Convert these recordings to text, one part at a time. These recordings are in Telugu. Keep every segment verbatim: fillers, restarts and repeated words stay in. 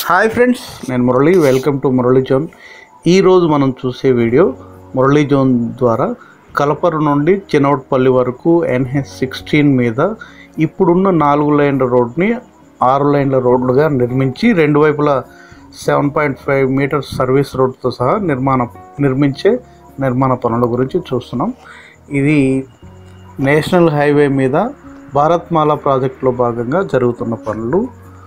హాయ్ ఫ్రెండ్స్, నేను Murali. Welcome to Murali zone. ఈరోజు మనం చూసే వీడియో మురళి జోన్ ద్వారా కలపరు నుండి చినౌట్పల్లి వరకు ఎన్హెచ్ సిక్స్టీన్ మీద ఇప్పుడున్న నాలుగు లైన్ల రోడ్ని ఆరు లైన్ల రోడ్లుగా నిర్మించి రెండు వైపులా seven point five metres service రోడ్తో సహా నిర్మాణ నిర్మించే నిర్మాణ పనుల గురించి చూస్తున్నాం. ఇది నేషనల్ హైవే మీద భారత్మాల ప్రాజెక్టులో భాగంగా జరుగుతున్న పనులు.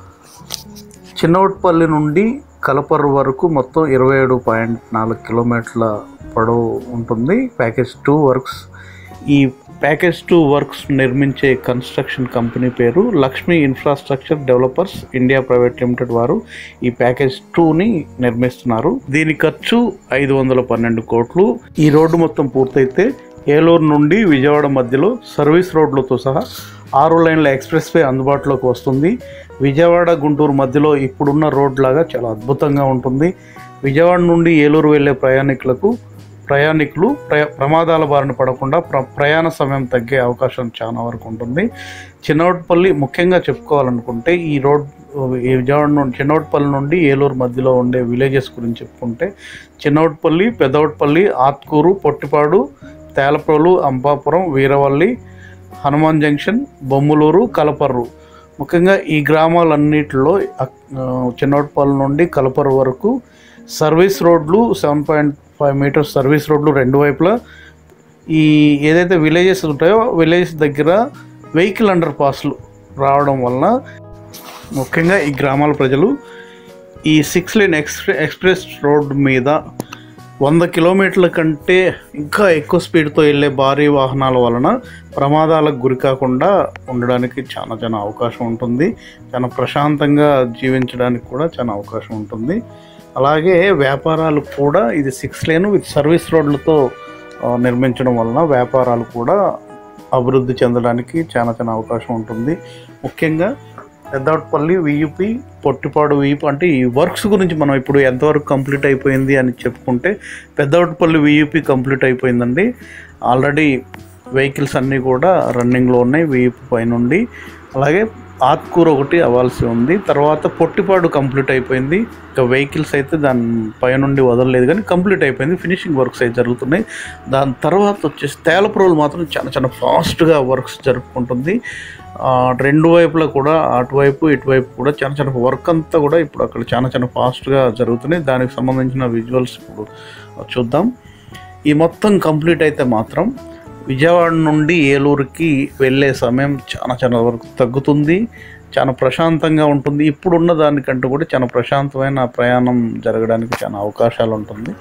చినౌట్పల్లి నుండి కలపరు వరకు మొత్తం ఇరవై ఏడు పాయింట్ నాలుగు కిలోమీటర్ల పొడవు ఉంటుంది. ప్యాకేజ్ టూ వర్క్స్ ఈ ప్యాకేజ్ టూ వర్క్స్ నిర్మించే కన్స్ట్రక్షన్ కంపెనీ పేరు Lakshmi infrastructure developers India private limited. వారు ఈ ప్యాకేజ్ టూని నిర్మిస్తున్నారు. దీని ఖర్చు ఐదు వందల పన్నెండు కోట్లు. ఈ రోడ్డు మొత్తం పూర్తయితే ఏలూరు నుండి విజయవాడ మధ్యలో సర్వీస్ రోడ్లతో సహా ఆరు లైన్ల ఎక్స్ప్రెస్ వే అందుబాటులోకి వస్తుంది. విజయవాడ గుంటూరు మధ్యలో ఇప్పుడున్న రోడ్ లాగా చాలా అద్భుతంగా ఉంటుంది. విజయవాడ నుండి ఏలూరు వెళ్ళే ప్రయాణికులకు ప్రయాణికులు ప్ర ప్రమాదాల బారిన పడకుండా ప్ర ప్రయాణ సమయం తగ్గే అవకాశం చాలా వరకు ఉంటుంది. చినౌట్పల్లి ముఖ్యంగా చెప్పుకోవాలనుకుంటే ఈ రోడ్ విజయవాడ నుండి చినౌట్పల్లి నుండి ఏలూరు మధ్యలో ఉండే విలేజెస్ గురించి చెప్పుకుంటే చినౌట్పల్లి, పెదౌట్పల్లి, ఆత్కూరు, పొట్టిపాడు, తేలప్రోలు, అంబాపురం, వీరవల్లి, హనుమాన్ జంక్షన్, బొమ్మలూరు, కలపర్రు. ముఖ్యంగా ఈ గ్రామాలన్నిటిలో చినౌట్పల్లి నుండి కలపర్రు వరకు సర్వీస్ రోడ్లు seven point five metres service రోడ్లు రెండు వైపులా. ఈ ఏదైతే విలేజెస్ ఉంటాయో విలేజెస్ దగ్గర వెహికల్ అండర్ పాస్లు రావడం వలన ముఖ్యంగా ఈ గ్రామాల ప్రజలు ఈ six lane express express road మీద వంద కిలోమీటర్ల కంటే ఇంకా ఎక్కువ స్పీడ్తో వెళ్ళే భారీ వాహనాల వలన ప్రమాదాలకు గురి కాకుండా ఉండడానికి చాలా చాలా అవకాశం ఉంటుంది. చాలా ప్రశాంతంగా జీవించడానికి కూడా చాలా అవకాశం ఉంటుంది. అలాగే వ్యాపారాలు కూడా ఇది సిక్స్ లేన్ విత్ సర్వీస్ రోడ్లతో నిర్మించడం వలన వ్యాపారాలు కూడా అభివృద్ధి చెందడానికి చాలా చాలా అవకాశం ఉంటుంది. ముఖ్యంగా పెదౌట్పల్లి, వియూపీ, పొట్టిపాడు, వియూపీ అంటే ఈ వర్క్స్ గురించి మనం ఇప్పుడు ఎంతవరకు కంప్లీట్ అయిపోయింది అని చెప్పుకుంటే పెదౌట్పల్లి వియూపీ కంప్లీట్ అయిపోయిందండి. ఆల్రెడీ వెహికల్స్ అన్నీ కూడా రన్నింగ్లో ఉన్నాయి వియూపీ పైనుండి. అలాగే ఆత్కూరు ఒకటి అవ్వాల్సి ఉంది. తర్వాత పొట్టిపాడు కంప్లీట్ అయిపోయింది. ఇంకా వెహికల్స్ అయితే దాని పైనుండి వదలలేదు కానీ కంప్లీట్ అయిపోయింది. ఫినిషింగ్ వర్క్స్ అయితే జరుగుతున్నాయి. దాని తర్వాత వచ్చేసి తేలప్రోలు మాత్రం చాలా చాలా ఫాస్ట్గా వర్క్స్ జరుపుకుంటుంది. రెండు వైపులా కూడా అటువైపు ఇటువైపు కూడా చాలా చాలా వర్క్ అంతా కూడా ఇప్పుడు అక్కడ చాలా చాలా ఫాస్ట్గా జరుగుతున్నాయి. దానికి సంబంధించిన విజువల్స్ ఇప్పుడు చూద్దాం. ఈ మొత్తం కంప్లీట్ అయితే మాత్రం విజయవాడ నుండి ఏలూరుకి వెళ్ళే సమయం చాలా చాలా వరకు తగ్గుతుంది. చాలా ప్రశాంతంగా ఉంటుంది. ఇప్పుడున్న దానికంటే కూడా చాలా ప్రశాంతమైన ప్రయాణం జరగడానికి చాలా అవకాశాలు ఉంటుంది.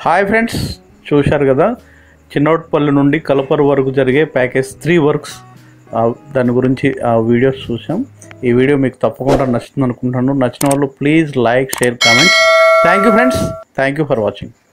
హాయ్ ఫ్రెండ్స్, చూశారు కదా చిన్నోట్పల్లి నుండి కలపరు వరకు జరిగే ప్యాకేజ్ త్రీ వర్క్స్, దాని గురించి ఆ వీడియోస్ చూసాం. ఈ వీడియో మీకు తప్పకుండా నచ్చుతుంది అనుకుంటున్నాను. నచ్చిన వాళ్ళు please like, share, comment. Thank you friends, thank you for watching.